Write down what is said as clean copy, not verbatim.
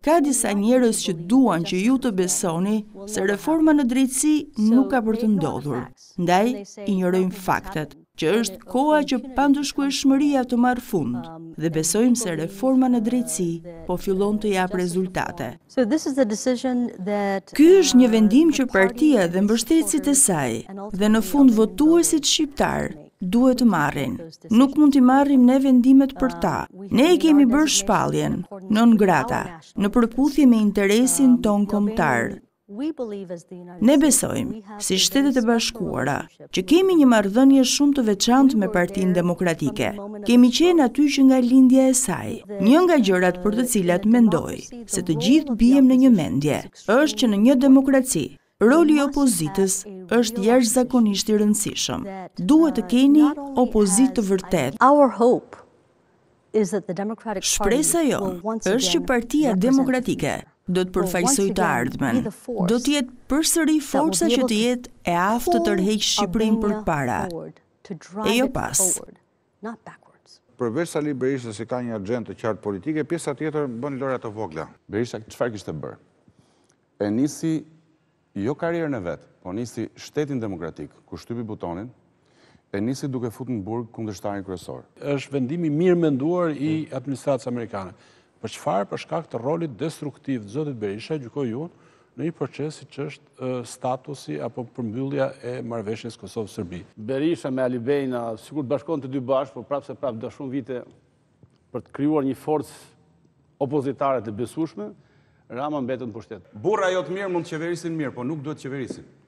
Ka disa njerëz që duan që ju të besoni se reforma në drejtësi nuk ka për të ndodhur. Ndaj, injorojmë faktet, që është koha që pandëshkueshmëria të marrë fund dhe besojmë se reforma në drejtësi po fillon të jap rezultate. Ky është një vendim që partia dhe mbështetësit e saj dhe në fund votuesit shqiptar duhet të marrin. Nuk mund t'i marrim ne vendimet për ta. Ne i kemi bërë shpalljen, non grata, në përputhje me interesin ton kombëtar. Ne besojmë, si Shtetet e Bashkuara, që kemi një marrëdhënie shumë të veçantë me Partinë Demokratike. Kemi qenë aty që nga lindja e saj. Një nga gjërat për të cilat mendoj se të gjithë bijem në një mendje, është që në një demokraci, roli i opozitës është jashtëzakonisht i rëndësishëm. Duhet të keni opozitë të vërtetë. Shpresa jonë është që Partia Demokratike do të përfaqësojë të ardhmen. Do të jetë përsëri forca që të jetë e aftë të tërheqë Shqipërinë përpara, e jo pas. Përveç Sali Berishës që ka një agjendë të qartë politike, pjesa tjetër bën lëra të vogla. Berisha çfarë kishte bërë? E nisi jo karrierën e vet, po nisi shtetin demokratik, ku shtypi butonin, e nisi duke futur në burg kundërshtarin kryesor. Është vendimi mirë menduar i administratës amerikane. Për çfarë? Për shkak të rolit destruktiv të zotit Berisha, gjykoj unë, në një proces që është statusi apo përmbyllja e marrëveshjes Kosovë-Serbi. Berisha me Ali Bejna, sikur të bashkon të dy bashkë, por prapë se prapë do shumë vite për të krijuar një forcë opozitare të besueshme, Rama mbetën në pushtet. Burra jo të mirë mund të qeverisin mirë, po nuk duhet të qeverisin.